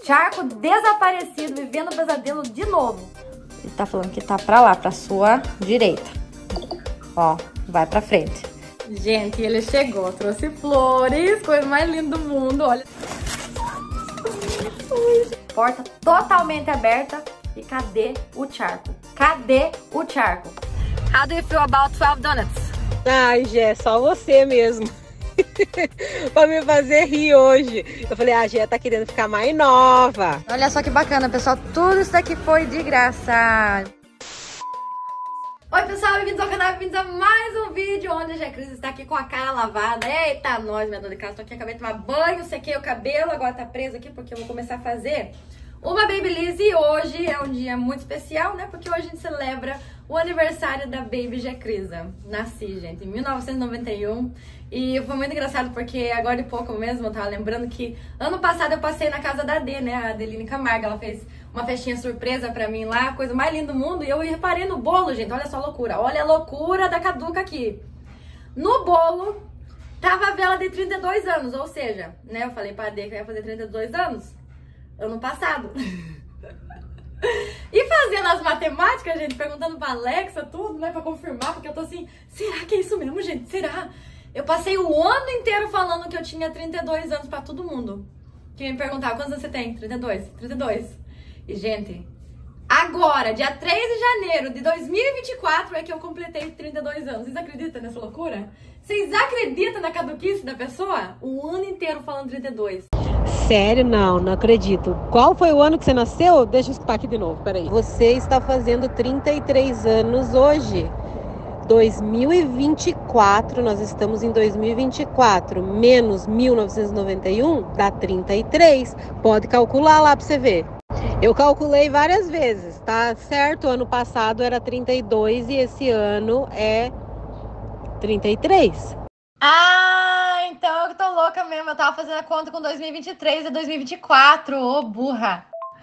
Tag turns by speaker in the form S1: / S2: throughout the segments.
S1: charco desaparecido, vivendo o pesadelo de novo. Ele tá falando que tá pra lá, pra sua direita. Ó, vai pra frente. Gente, ele chegou, trouxe flores, coisa mais linda do mundo, olha. Porta totalmente aberta. E cadê o charco? Cadê o charco? How do you feel about 12 donuts?
S2: Ai, Gé, só você mesmo. Pra me fazer rir hoje. Eu falei, a Gé tá querendo ficar mais nova.
S1: Olha só que bacana, pessoal. Tudo isso daqui foi de graça. Oi, pessoal, bem-vindos ao canal, bem-vindos a mais um vídeo onde a Gé Cris está aqui com a cara lavada. Eita, nós, minha dona de casa, tô aqui, acabei de tomar banho, sequei o cabelo, agora tá preso aqui porque eu vou começar a fazer uma Babyliss. E hoje é um dia muito especial, né? Porque hoje a gente celebra o aniversário da Baby Gé Crisa. Nasci, gente, em 1991. E foi muito engraçado porque agora de pouco mesmo eu tava lembrando que ano passado eu passei na casa da D, né? A Adeline Camargo, ela fez uma festinha surpresa pra mim lá, coisa mais linda do mundo. E eu reparei no bolo, gente, olha só a loucura. Olha a loucura da caduca aqui. No bolo tava a vela de 32 anos, ou seja, né? Eu falei pra D que eu ia fazer 32 anos ano passado. E fazendo as matemáticas, gente, perguntando pra Alexa tudo, né, pra confirmar, porque eu tô assim, será que é isso mesmo, gente? Será? Eu passei o ano inteiro falando que eu tinha 32 anos pra todo mundo. Que me perguntava, quantos anos você tem? 32. 32. E, gente, agora, dia 3 de janeiro de 2024 é que eu completei 32 anos. Vocês acreditam nessa loucura? Vocês acreditam na caduquice da pessoa? O ano inteiro falando 32.
S2: Sério? Não acredito. Qual foi o ano que você nasceu? Deixa eu escutar aqui de novo, peraí. Você está fazendo 33 anos hoje. 2024, nós estamos em 2024, menos 1991, dá 33. Pode calcular lá pra você ver. Eu calculei várias vezes, tá certo? Ano passado era 32 e esse ano é 33.
S1: Ah, então eu tô louca mesmo. Eu tava fazendo a conta com 2023 e 2024. Ô, burra.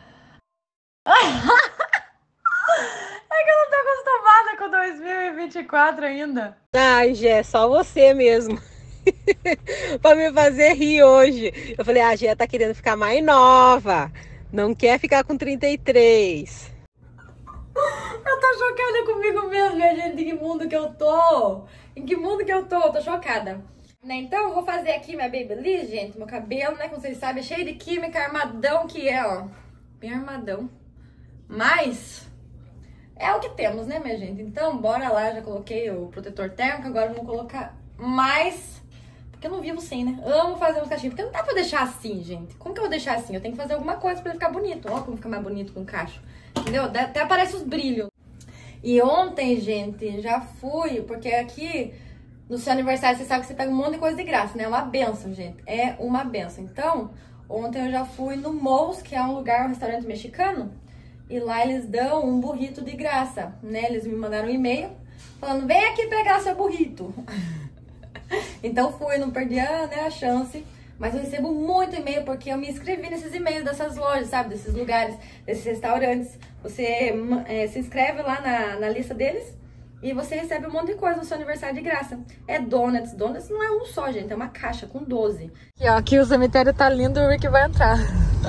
S1: É que eu não tô acostumada com 2024 ainda.
S2: Ai, Gé, só você mesmo. Pra me fazer rir hoje. Eu falei, a Gé tá querendo ficar mais nova. Não quer ficar com 33.
S1: Eu tô chocada comigo mesmo, minha gente. Em que mundo que eu tô? Em que mundo que eu tô? Eu tô chocada. Né? Então, eu vou fazer aqui minha Babyliss, gente. Meu cabelo, né? Como vocês sabem, é cheio de química, armadão que é, ó. Bem armadão. Mas é o que temos, né, minha gente? Então, bora lá. Já coloquei o protetor térmico. Agora vamos colocar mais. Porque eu não vivo sem, né? Amo fazer uns cachinhos. Porque não dá pra deixar assim, gente. Como que eu vou deixar assim? Eu tenho que fazer alguma coisa pra ele ficar bonito. Ó, como fica mais bonito com cacho. Entendeu? Até aparece os brilhos. E ontem, gente, já fui. Porque aqui no seu aniversário, você sabe que você pega um monte de coisa de graça, né? É uma benção, gente. É uma benção. Então, ontem eu já fui no Moe's, que é um lugar, um restaurante mexicano. E lá eles dão um burrito de graça, né? Eles me mandaram um e-mail falando, vem aqui pegar seu burrito. Então fui, não perdi a chance. Mas eu recebo muito e-mail porque eu me inscrevi nesses e-mails dessas lojas, sabe? Desses lugares, desses restaurantes. Você se inscreve lá na lista deles e você recebe um monte de coisa no seu aniversário de graça. É donuts. Donuts não é um só, gente. É uma caixa com 12. Aqui, ó, aqui o cemitério tá lindo, o Rick vai entrar.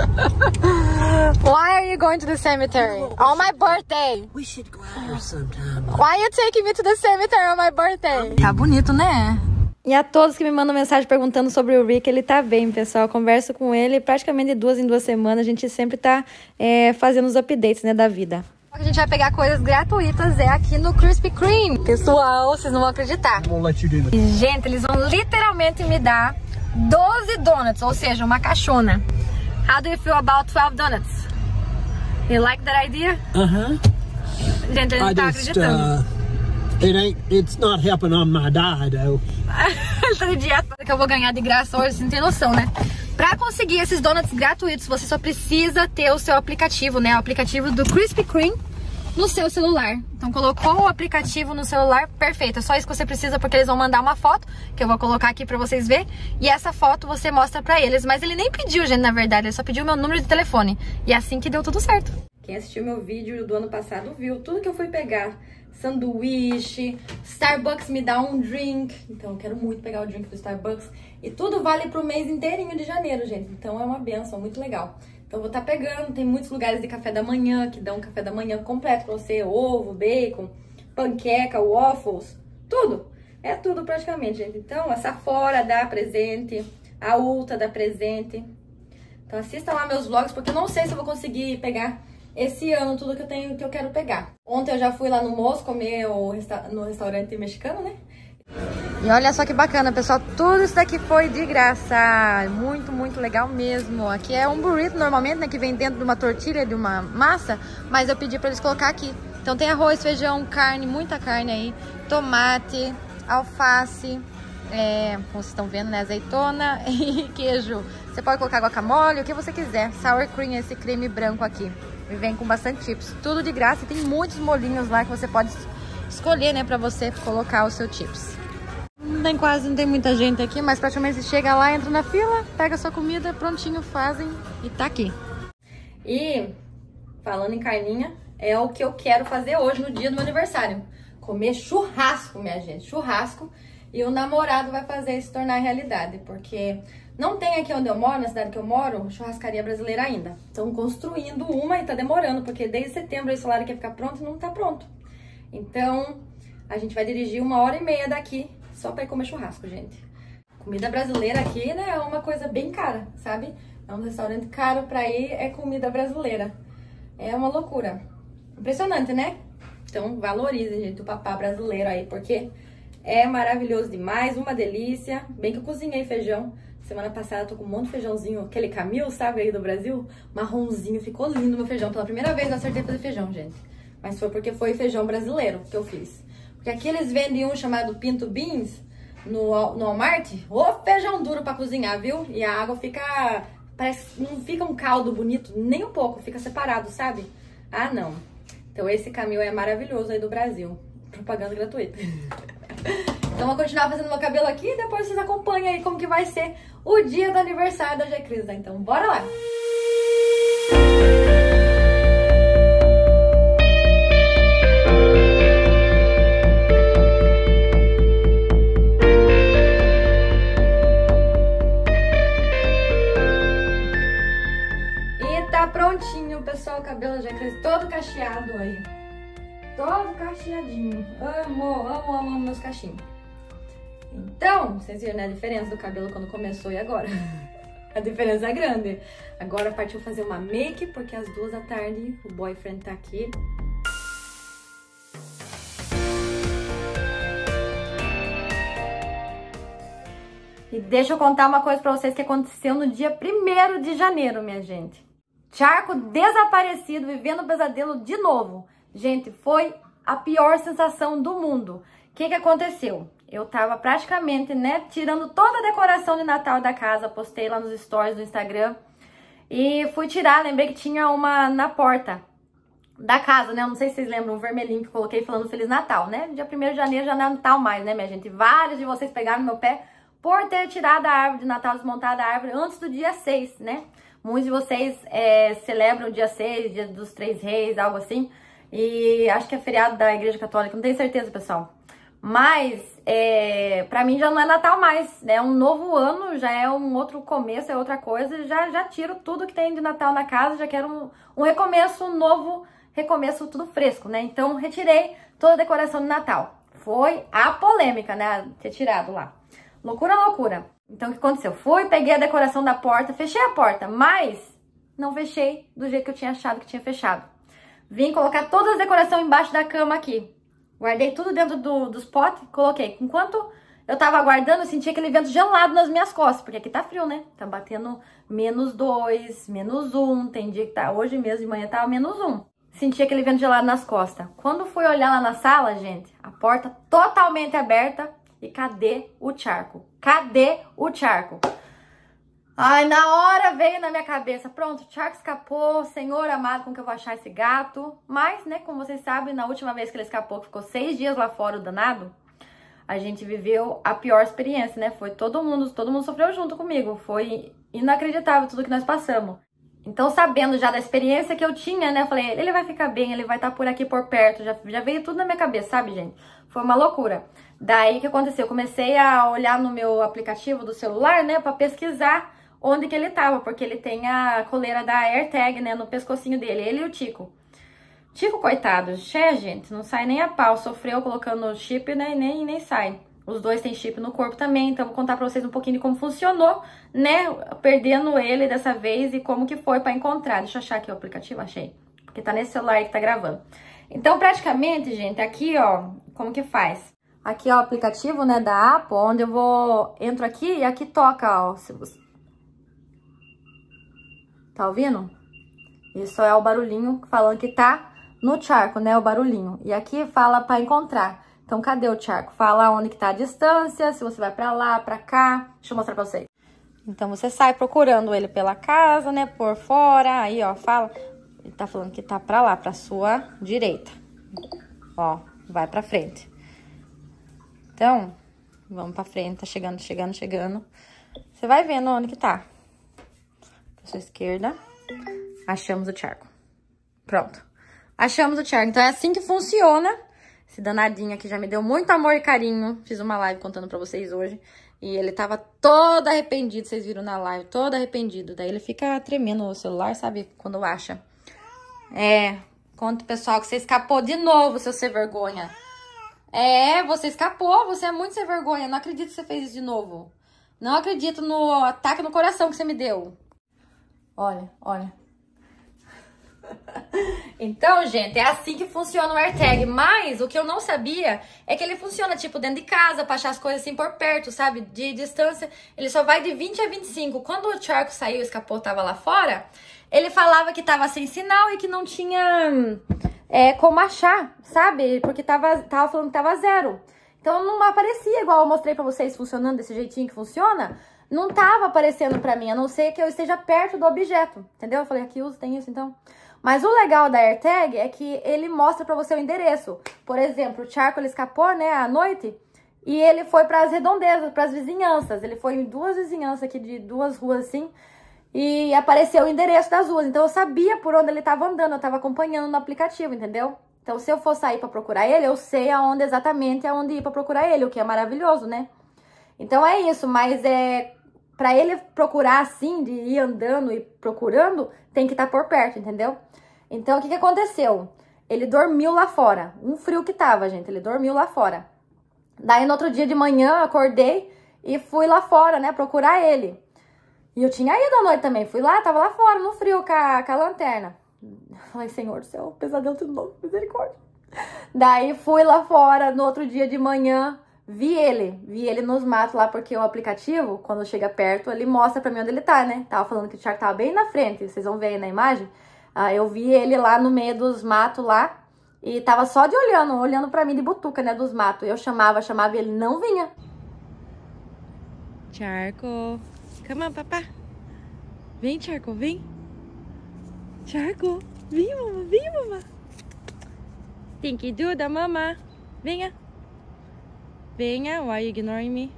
S1: Why are you going to the cemetery? On my birthday.
S3: We should go out here sometime.
S1: Why are you taking me to the cemetery on my birthday? Tá bonito, né? E a todos que me mandam mensagem perguntando sobre o Rick, ele tá bem, pessoal. Eu converso com ele praticamente de 2 em 2 semanas. A gente sempre tá fazendo os updates, né, da vida. A gente vai pegar coisas gratuitas aqui no Krispy Kreme. Pessoal, vocês não vão acreditar. E, gente, eles vão literalmente me dar 12 donuts, ou seja, uma caixona. How do you feel about 12 donuts? You like that idea? Gente, a gente tá acreditando.
S3: It's not helping on my diet, though.
S1: Ele tá de dieta que eu vou ganhar de graça hoje, você não tem noção, né? Pra conseguir esses donuts gratuitos, você só precisa ter o seu aplicativo, né? O aplicativo do Krispy Kreme no seu celular. Então colocou o aplicativo no celular, perfeito. É só isso que você precisa, porque eles vão mandar uma foto, que eu vou colocar aqui pra vocês verem. E essa foto você mostra pra eles. Mas ele nem pediu, gente, na verdade. Ele só pediu meu número de telefone. E é assim que deu tudo certo. Quem assistiu meu vídeo do ano passado viu tudo que eu fui pegar. Sanduíche, Starbucks me dá um drink. Então eu quero muito pegar o drink do Starbucks. E tudo vale pro mês inteirinho de janeiro, gente. Então é uma benção, muito legal. Então vou estar pegando, tem muitos lugares de café da manhã que dão café da manhã completo pra você, ovo, bacon, panqueca, waffles, tudo. É tudo praticamente, gente. Então, a Sephora dá presente, a Ulta dá presente. Então assistam lá meus vlogs, porque eu não sei se eu vou conseguir pegar esse ano tudo que eu quero pegar. Ontem eu já fui lá no Moço comer no restaurante mexicano, né? E olha só que bacana, pessoal, tudo isso daqui foi de graça, muito, muito legal mesmo. Aqui é um burrito normalmente, né, que vem dentro de uma tortilha, de uma massa, mas eu pedi pra eles colocar aqui. Então tem arroz, feijão, carne, muita carne aí, tomate, alface, como vocês estão vendo, né, azeitona e queijo. Você pode colocar guacamole, o que você quiser, sour cream, esse creme branco aqui. E vem com bastante chips, tudo de graça, e tem muitos molinhos lá que você pode escolher, né, pra você colocar o seu chips. Não tem muita gente aqui, mas praticamente você chega lá, entra na fila, pega a sua comida, prontinho, fazem e tá aqui. E, falando em carninha, é o que eu quero fazer hoje no dia do meu aniversário. Comer churrasco, minha gente, churrasco. E o namorado vai fazer isso se tornar realidade, porque não tem aqui onde eu moro, na cidade que eu moro, churrascaria brasileira ainda. Estão construindo uma e tá demorando, porque desde setembro esse salário quer ficar pronto e não tá pronto. Então, a gente vai dirigir 1h30 daqui, só pra ir comer churrasco, gente. Comida brasileira aqui, né, é uma coisa bem cara, sabe? É um restaurante caro pra ir, é comida brasileira. É uma loucura. Impressionante, né? Então, valorize, gente, o papá brasileiro aí, porque é maravilhoso demais, uma delícia. Bem que eu cozinhei feijão. Semana passada eu tô com um monte de feijãozinho, aquele Camil, sabe, aí do Brasil? Marronzinho, ficou lindo meu feijão. Pela primeira vez eu acertei fazer feijão, gente. Mas foi porque foi feijão brasileiro que eu fiz. Porque aqui eles vendem um chamado Pinto Beans no Walmart. Ô, feijão duro pra cozinhar, viu? E a água fica... Parece, não fica um caldo bonito, nem um pouco, fica separado, sabe? Ah, não. Então esse Camil é maravilhoso aí do Brasil. Propaganda gratuita. Então vou continuar fazendo meu cabelo aqui e depois vocês acompanham aí como que vai ser o dia do aniversário da Gecris. Então bora lá! Prontinho, pessoal, o cabelo já cresceu todo cacheado aí. Todo cacheadinho. Amo meus cachinhos. Então, vocês viram, né, a diferença do cabelo quando começou e agora? A diferença é grande. Agora partiu fazer uma make, porque às 2 da tarde o boyfriend tá aqui. E deixa eu contar uma coisa pra vocês que aconteceu no dia 1º de janeiro, minha gente. Charco desaparecido, vivendo o pesadelo de novo. Gente, foi a pior sensação do mundo. O que aconteceu? Eu tava praticamente, né, tirando toda a decoração de Natal da casa. Postei lá nos stories do Instagram. E fui tirar, lembrei que tinha uma na porta da casa, né? Eu não sei se vocês lembram, um vermelhinho que eu coloquei falando Feliz Natal, né? Dia 1º de janeiro já não é Natal mais, né, minha gente? Vários de vocês pegaram no meu pé por ter tirado a árvore de Natal, desmontado a árvore antes do dia 6, né? Muitos de vocês celebram o dia 6, dia dos 3 reis, algo assim. E acho que é feriado da Igreja Católica, não tenho certeza, pessoal. Mas, pra mim já não é Natal mais, né? É um novo ano, já é um outro começo, é outra coisa. Já tiro tudo que tem de Natal na casa, já quero um recomeço, um novo recomeço, tudo fresco, né? Então, retirei toda a decoração de Natal. Foi a polêmica, né? Ter tirado lá. Loucura, loucura. Então, o que aconteceu? Fui, peguei a decoração da porta, fechei a porta, mas não fechei do jeito que eu tinha achado que tinha fechado. Vim colocar todas as decorações embaixo da cama aqui. Guardei tudo dentro dos potes, coloquei. Enquanto eu tava aguardando, eu senti aquele vento gelado nas minhas costas, porque aqui tá frio, né? Tá batendo -2, -1, tem dia que tá, hoje mesmo de manhã tava -1. Senti aquele vento gelado nas costas. Quando fui olhar lá na sala, gente, a porta totalmente aberta. E cadê o charco? Cadê o charco? Ai, na hora veio na minha cabeça, pronto, o charco escapou, Senhor amado, como que eu vou achar esse gato? Mas, né, como vocês sabem, na última vez que ele escapou, que ficou 6 dias lá fora, o danado, a gente viveu a pior experiência, né? Foi todo mundo sofreu junto comigo, foi inacreditável tudo que nós passamos. Então, sabendo já da experiência que eu tinha, né, eu falei, ele vai ficar bem, ele vai estar por aqui, por perto, já veio tudo na minha cabeça, sabe, gente? Foi uma loucura. Daí, o que aconteceu? Eu comecei a olhar no meu aplicativo do celular, né, pra pesquisar onde que ele tava, porque ele tem a coleira da AirTag, né, no pescocinho dele, ele e o Tico. Tico, coitado, gente, não sai nem a pau, sofreu colocando o chip, né, e nem sai. Os dois têm chip no corpo também, então vou contar pra vocês um pouquinho de como funcionou, né, perdendo ele dessa vez e como que foi pra encontrar. Deixa eu achar aqui o aplicativo, achei, porque tá nesse celular aí que tá gravando. Então, praticamente, gente, aqui, ó, como que faz? Aqui, ó, o aplicativo, né, da Apple, onde eu entro aqui e aqui toca, ó, tá ouvindo? Isso é o barulhinho falando que tá no charco, né, o barulhinho. E aqui fala pra encontrar. Então, cadê o charco? Fala onde que tá a distância, se você vai pra lá, pra cá. Deixa eu mostrar pra vocês. Então, você sai procurando ele pela casa, né, por fora. Aí, ó, fala... Ele tá falando que tá pra lá, pra sua direita. Ó, vai pra frente. Então, vamos pra frente. Tá chegando. Você vai vendo onde que tá. Pra sua esquerda. Achamos o charco. Pronto. Achamos o charco. Então, é assim que funciona. Esse danadinho aqui já me deu muito amor e carinho. Fiz uma live contando pra vocês hoje. E ele tava todo arrependido, vocês viram na live, todo arrependido. Daí ele fica tremendo o celular, sabe? Quando acha. Conta, pessoal, que você escapou de novo, seu sem vergonha. Você escapou, você é muito sem vergonha. Não acredito que você fez isso de novo. Não acredito no ataque no coração que você me deu. Olha. Então, gente, é assim que funciona o AirTag. Mas o que eu não sabia é que ele funciona, tipo, dentro de casa, pra achar as coisas assim por perto, sabe? De distância, ele só vai de 20 a 25. Quando o charco saiu, escapou, tava lá fora, ele falava que tava sem sinal e que não tinha como achar, sabe? Porque tava falando que tava zero. Então não aparecia igual eu mostrei pra vocês funcionando desse jeitinho que funciona. Não tava aparecendo pra mim, a não ser que eu esteja perto do objeto, entendeu? Eu falei, aqui tem isso, então... Mas o legal da AirTag é que ele mostra pra você o endereço. Por exemplo, o charco, ele escapou, né, à noite, e ele foi pras redondezas, pras vizinhanças. Ele foi em duas vizinhanças aqui, de duas ruas assim, e apareceu o endereço das ruas. Então eu sabia por onde ele tava andando, eu tava acompanhando no aplicativo, entendeu? Então se eu for sair pra procurar ele, eu sei exatamente aonde ir pra procurar ele, o que é maravilhoso, né? Então é isso, mas pra ele procurar assim, de ir andando e procurando, tem que estar por perto, entendeu? Então, o que aconteceu? Ele dormiu lá fora. Um frio que tava, gente. Ele dormiu lá fora. Daí, no outro dia de manhã, acordei e fui lá fora, né, procurar ele. E eu tinha ido à noite também. Fui lá, tava lá fora, no frio, com a lanterna. Falei, Senhor do céu, pesadelo tudo novo, misericórdia. Daí, fui lá fora, no outro dia de manhã... Vi ele nos matos lá, porque o aplicativo, quando chega perto, ele mostra pra mim onde ele tá, né? Tava falando que o charco tava bem na frente, vocês vão ver aí na imagem. Eu vi ele lá no meio dos matos lá, e tava só de olhando pra mim de butuca, né, dos matos. Eu chamava e ele não vinha.
S2: Charco, come on, papá. Vem, Charco, vem. Charco, vem, mamãe. Tem que do da mamãe. Venha. Venha, why you ignoring me?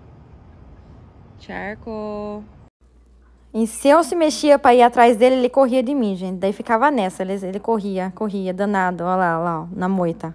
S2: Charco.
S1: E se eu se mexia pra ir atrás dele, ele corria de mim, gente. Daí ficava nessa, ele corria, danado. Olha lá, ó, na moita.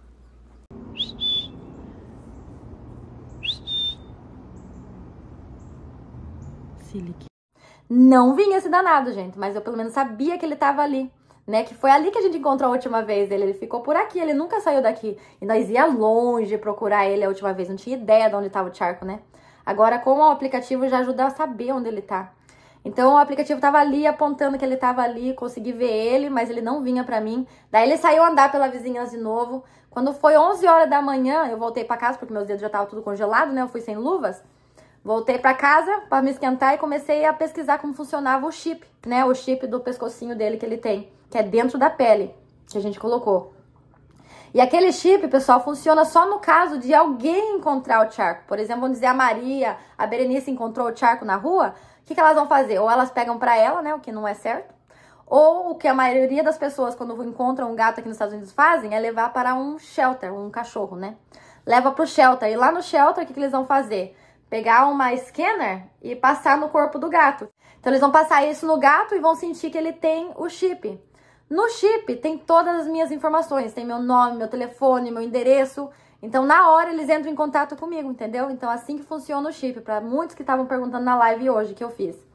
S2: Silic.
S1: Não vinha esse danado, gente, mas eu pelo menos sabia que ele tava ali. Né, que foi ali que a gente encontrou a última vez ele ficou por aqui, ele nunca saiu daqui. E nós ia longe procurar ele a última vez, não tinha ideia de onde estava o charco, né? Agora, como o aplicativo já ajuda a saber onde ele tá. Então, o aplicativo tava ali, apontando que ele tava ali, consegui ver ele, mas ele não vinha pra mim. Daí, ele saiu andar pela vizinhança de novo. Quando foi 11 horas da manhã, eu voltei pra casa, porque meus dedos já estavam tudo congelado, né? Eu fui sem luvas. Voltei pra casa pra me esquentar e comecei a pesquisar como funcionava o chip, né? O chip do pescocinho dele que ele tem, que é dentro da pele, que a gente colocou. E aquele chip, pessoal, funciona só no caso de alguém encontrar o charco. Por exemplo, vamos dizer a Maria, a Berenice encontrou o charco na rua, o que elas vão fazer? Ou elas pegam pra ela, né? O que não é certo. Ou o que a maioria das pessoas, quando encontram um gato aqui nos Estados Unidos, fazem é levar para um shelter, um cachorro, né? Leva pro shelter. E lá no shelter, o que eles vão fazer? Pegar uma scanner e passar no corpo do gato. Então, eles vão passar isso no gato e vão sentir que ele tem o chip. No chip, tem todas as minhas informações. Tem meu nome, meu telefone, meu endereço. Então, na hora, eles entram em contato comigo, entendeu? Então, assim que funciona o chip. Para muitos que estavam perguntando na live hoje que eu fiz.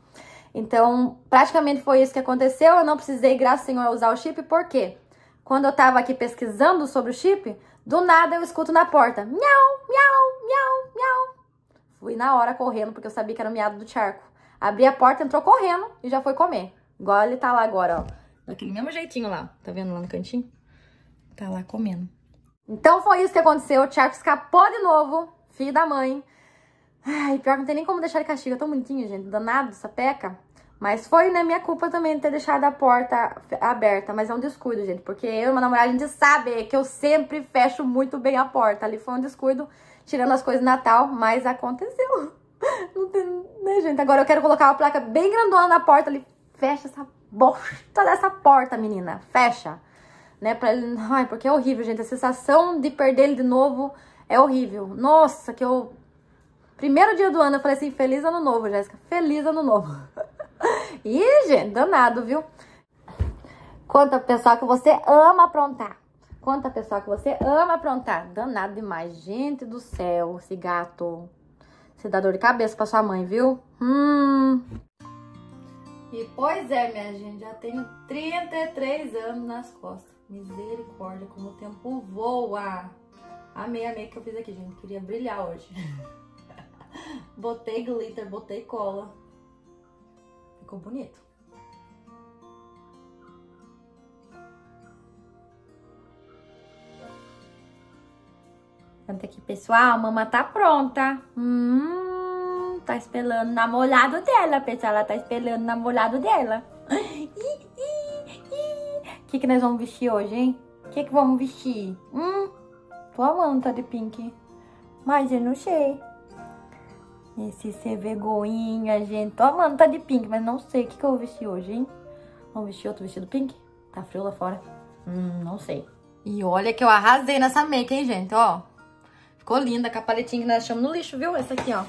S1: Então, praticamente foi isso que aconteceu. Eu não precisei, graças ao Senhor, usar o chip. Por quê? Quando eu tava aqui pesquisando sobre o chip, do nada eu escuto na porta. Miau, miau, miau, miau. Fui na hora correndo, porque eu sabia que era o miado do charco. Abri a porta, entrou correndo e já foi comer. Igual ele tá lá agora, ó. Daquele mesmo jeitinho lá. Tá vendo lá no cantinho? Tá lá comendo. Então foi isso que aconteceu. O charco escapou de novo. Filho da mãe. Ai, pior que não tem nem como deixar ele castigo. É tão bonitinho, gente. Danado, sapeca. Mas foi, né, minha culpa também de ter deixado a porta aberta. Mas é um descuido, gente. Porque eu e meu namorado, a gente sabe que eu sempre fecho muito bem a porta. Ali foi um descuido, tirando as coisas de Natal. Mas aconteceu. Não tem, né, gente? Agora eu quero colocar uma placa bem grandona na porta ali. Fecha essa bosta dessa porta, menina. Fecha. Né, pra ele... Ai, porque é horrível, gente. A sensação de perder ele de novo é horrível. Nossa, que eu... Primeiro dia do ano, eu falei assim, feliz ano novo, Jéssica. Feliz ano novo. Ih, gente, danado, viu? Conta, pessoal, que você ama aprontar. Conta, pessoal, que você ama aprontar. Danado demais. Gente do céu, esse gato. Você dá dor de cabeça pra sua mãe, viu? E pois é, minha gente, já tenho 33 anos nas costas. Misericórdia, como o tempo voa. Amei que eu fiz aqui, gente. Queria brilhar hoje. Botei glitter, botei cola. Ficou bonito. Canta aqui, pessoal. A mama tá pronta. Tá esperando o namorado dela, pessoal. Ela tá esperando o namorado dela. O que nós vamos vestir hoje, hein? O que vamos vestir? Tô amando tá de pink. Mas eu não sei. Esse ser vergonha, gente. Tô amando tá de pink, mas não sei o que eu vou vestir hoje, hein? Vamos vestir outro vestido pink? Tá frio lá fora? Não sei. E olha que eu arrasei nessa make, hein, gente? Ó. Ficou linda com a paletinha que nós achamos no lixo, viu? Essa aqui, ó.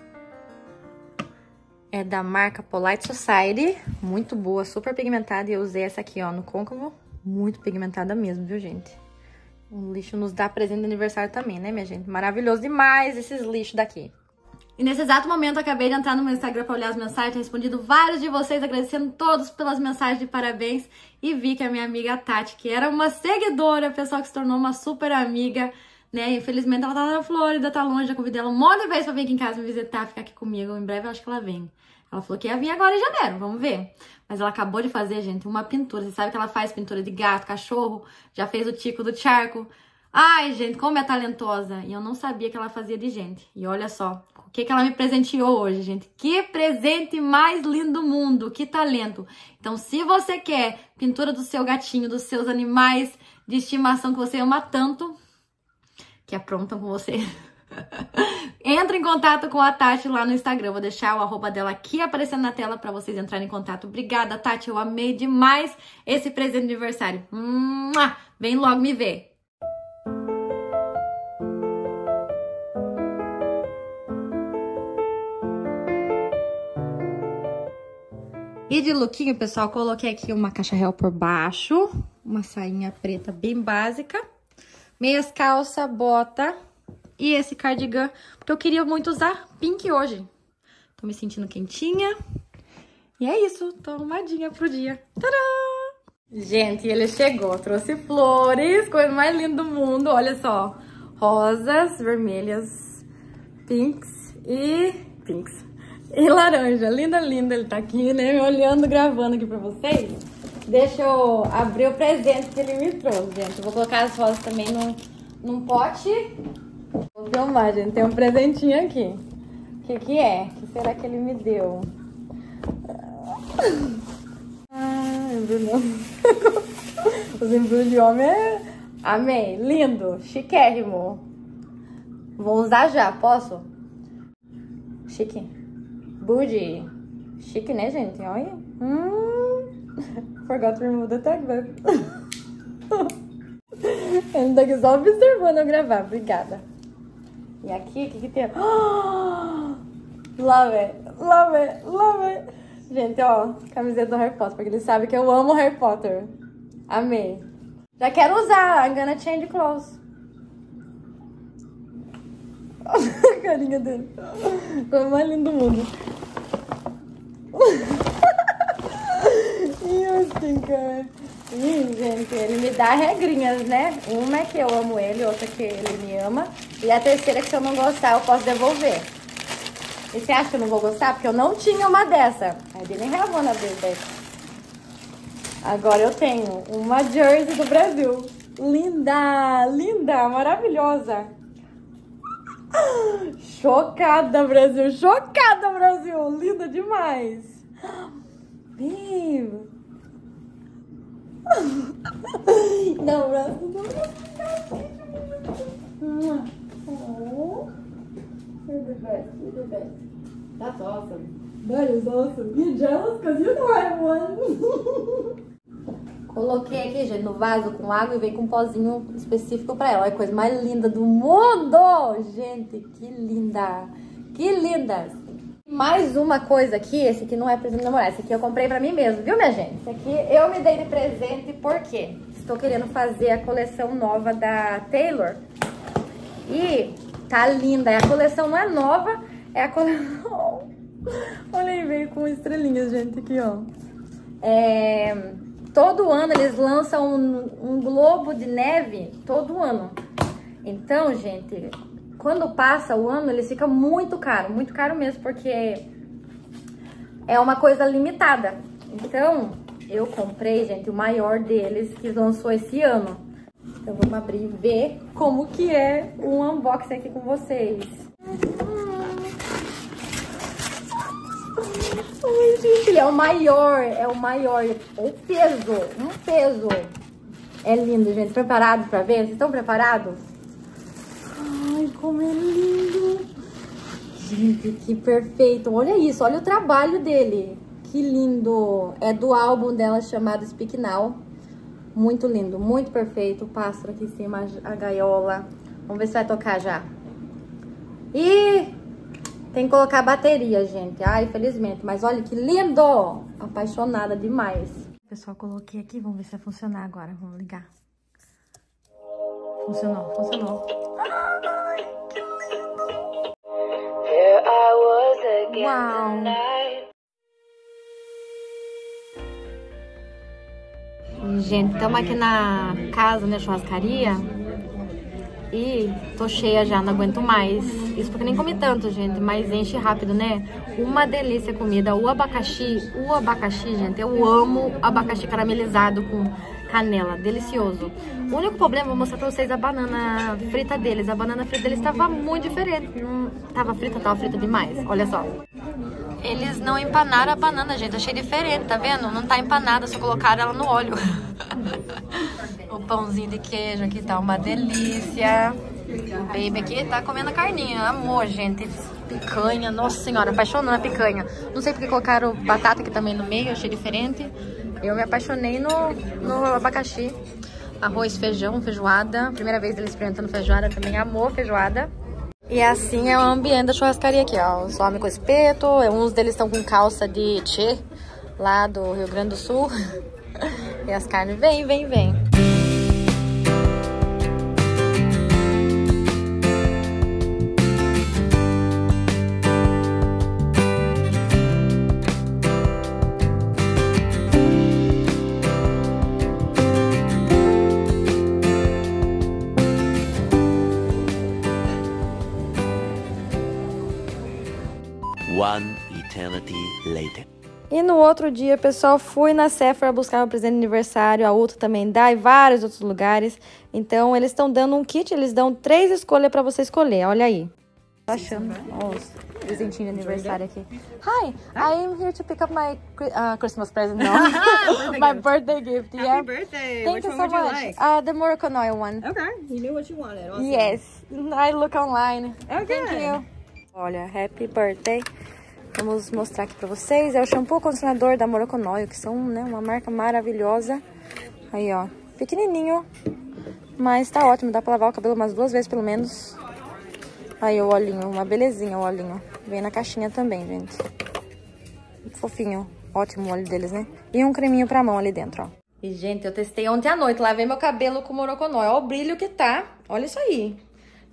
S1: É da marca Polite Society. Muito boa, super pigmentada. E eu usei essa aqui, ó, no côncavo. Muito pigmentada mesmo, viu, gente? O lixo nos dá presente de aniversário também, né, minha gente? Maravilhoso demais esses lixos daqui. E nesse exato momento eu acabei de entrar no meu Instagram pra olhar as mensagens, tenho respondido vários de vocês, agradecendo todos pelas mensagens de parabéns. E vi que a minha amiga Tati, que era uma seguidora, pessoal que se tornou uma super amiga, né? Infelizmente ela tá na Flórida, tá longe, já convidei ela um monte de vezes pra vir aqui em casa me visitar, ficar aqui comigo. Em breve eu acho que ela vem. Ela falou que ia vir agora em janeiro, vamos ver. Mas ela acabou de fazer, gente, uma pintura. Você sabe que ela faz pintura de gato, cachorro, já fez o tico do charco. Ai, gente, como é talentosa. E eu não sabia que ela fazia de gente. E olha só, o que ela me presenteou hoje, gente. Que presente mais lindo do mundo, que talento. Então, se você quer pintura do seu gatinho, dos seus animais de estimação que você ama tanto, que aprontam com você, entra em contato com a Tati lá no Instagram. Vou deixar o arroba dela aqui aparecendo na tela para vocês entrarem em contato. Obrigada, Tati. Eu amei demais esse presente de aniversário. Vem logo me ver. E de lookinho, pessoal, coloquei aqui uma caixa real por baixo, uma sainha preta bem básica, meias calça, bota e esse cardigan, porque eu queria muito usar pink hoje. Tô me sentindo quentinha. E é isso, tô arrumadinha pro dia. Tadã! Gente, ele chegou, trouxe flores, coisa mais linda do mundo, olha só. Rosas, vermelhas, pinks e laranja. Linda, linda. Ele tá aqui, né, me olhando, gravando aqui pra vocês. Deixa eu abrir o presente que ele me trouxe, gente. Eu vou colocar as rosas também num pote. Vou filmar, gente. Tem um presentinho aqui. O que é? O que será que ele me deu? Embrulhou. Os embrulhos de homem é... Amei. Lindo. Chiquérrimo. Vou usar já. Posso? Chique. Bougie. Chique, né, gente? Olha. Forgot to remove the tag back. Ele tá aqui só observando eu gravar. Obrigada. E aqui, o que tem? Love it. Love it. Love it. Gente, ó. Camiseta do Harry Potter. Porque eles sabem que eu amo Harry Potter. Amei. Já quero usar. I'm gonna change clothes. A carinha dele. Coisa mais linda do mundo. Gente, ele me dá regrinhas, né? Uma é que eu amo ele, outra que ele me ama. E a terceira é que se eu não gostar, eu posso devolver. E você acha que eu não vou gostar? Porque eu não tinha uma dessa. I didn't have one of these. Agora eu tenho uma jersey do Brasil. Linda, linda, maravilhosa. Chocada, Brasil, chocada, Brasil. Linda demais. Babe. Não, Brasil, não. Oh. You're the best, you're the best. That's awesome. That is awesome. You're jealous because you don't have one. Coloquei aqui, gente, no vaso com água e veio com um pozinho específico pra ela. Olha a coisa mais linda do mundo! Gente, que linda! Que linda! Mais uma coisa aqui, esse aqui não é presente de namorado, esse aqui eu comprei pra mim mesmo, viu, minha gente? Esse aqui eu me dei de presente porque estou querendo fazer a coleção nova da Taylor. E tá linda, a coleção não é nova, é a coleção... Olha aí, veio com estrelinhas, gente, aqui, ó. Todo ano eles lançam um globo de neve, todo ano. Então, gente, quando passa o ano, eles ficam muito caro mesmo, porque é uma coisa limitada. Então, eu comprei, gente, o maior deles que lançou esse ano. Então, vamos abrir e ver como que é um unboxing aqui com vocês. Ai, gente, ele é o maior, um peso. É lindo, gente. Preparado pra ver? Vocês estão preparados? Ai, como é lindo. Gente, que perfeito. Olha isso, olha o trabalho dele. Que lindo. É do álbum dela chamado Speak Now. Muito lindo, muito perfeito. O pássaro aqui em cima, a gaiola. Vamos ver se vai tocar já. E tem que colocar a bateria, gente. Ai, infelizmente. Mas olha que lindo. Apaixonada demais. Pessoal, coloquei aqui. Vamos ver se vai funcionar agora. Vamos ligar. Funcionou, funcionou. Ai, que lindo. Uau. Gente, estamos aqui na casa, né, churrascaria. E tô cheia já, não aguento mais. Isso porque nem comi tanto, gente, mas enche rápido, né? Uma delícia a comida. O abacaxi, gente, eu amo abacaxi caramelizado com canela, delicioso. O único problema, vou mostrar pra vocês a banana frita deles. A banana frita deles tava muito diferente. Não tava frita demais, olha só. Eles não empanaram a banana, gente, achei diferente, tá vendo? Não tá empanada, só colocaram ela no óleo. O pãozinho de queijo aqui tá uma delícia. O baby aqui tá comendo a carninha, amor, gente. Picanha, nossa senhora, apaixonou na picanha. Não sei porque colocaram batata aqui também no meio, achei diferente. Eu me apaixonei no abacaxi. Arroz, feijão, feijoada. Primeira vez eles experimentando feijoada, também amor feijoada. E assim é o ambiente da churrascaria aqui, ó. Os homens com espeto, uns deles estão com calça de tchê, lá do Rio Grande do Sul. E as carnes vem.
S4: 1 eternity later.
S1: E no outro dia, pessoal, fui na Sephora buscar meu presente de aniversário. A outra também dá, e vários outros lugares. Então, eles estão dando um kit, eles dão 3 escolhas pra você escolher. Olha aí. Tô achando os presentinhos de aniversário aqui. Hi, I'm here to pick up my Christmas present now. My birthday gift.
S5: Happy
S1: Yeah.
S5: birthday.
S1: Thank
S5: Which
S1: you
S5: one
S1: so
S5: would you
S1: much.
S5: like?
S1: The Moroccan oil one.
S5: Okay, you knew what you wanted. Awesome.
S1: Yes, I look online.
S5: Okay.
S1: Thank you. Olha, happy birthday. Vamos mostrar aqui pra vocês. É o shampoo condicionador da Moroccan Oil, que são, né, uma marca maravilhosa. Aí, ó, pequenininho, mas tá ótimo. Dá pra lavar o cabelo umas 2 vezes pelo menos. Aí o olhinho, uma belezinha o olhinho. Vem na caixinha também, gente. Fofinho, ótimo o óleo deles, né? E um creminho pra mão ali dentro, ó. E, gente, eu testei ontem à noite, lavei meu cabelo com Moroccan Oil. Olha o brilho que tá, olha isso aí.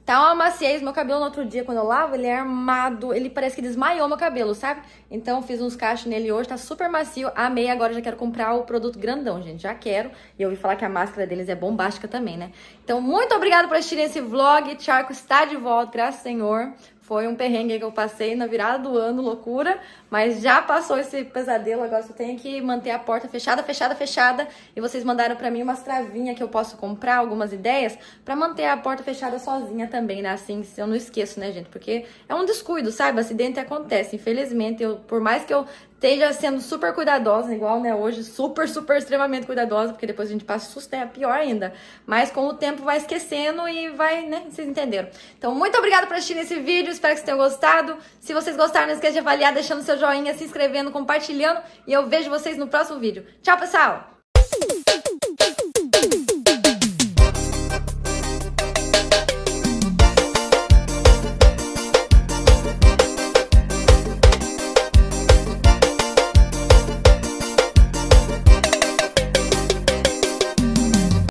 S1: Tá uma maciez, meu cabelo no outro dia, quando eu lavo, ele é armado, ele parece que desmaiou meu cabelo, sabe? Então fiz uns cachos nele hoje, tá super macio, amei, agora já quero comprar o produto grandão, gente, já quero. E eu ouvi falar que a máscara deles é bombástica também, né? Então muito obrigada por assistirem esse vlog, Charco está de volta, graças ao Senhor. Foi um perrengue que eu passei na virada do ano, loucura, mas já passou esse pesadelo, agora só tenho que manter a porta fechada, fechada, fechada. E vocês mandaram pra mim umas travinhas que eu posso comprar, algumas ideias, pra manter a porta fechada sozinha também, né? Assim, eu não esqueço, né, gente? Porque é um descuido, sabe? Acidente acontece. Infelizmente, por mais que eu esteja sendo super cuidadosa, igual, né, hoje, super, extremamente cuidadosa, porque depois a gente passa susto, é pior ainda. Mas com o tempo vai esquecendo e vai, né, vocês entenderam. Então, muito obrigada por assistir esse vídeo, espero que vocês tenham gostado. Se vocês gostaram, não esqueça de avaliar, deixando seu joinha, se inscrevendo, compartilhando, e eu vejo vocês no próximo vídeo. Tchau, pessoal!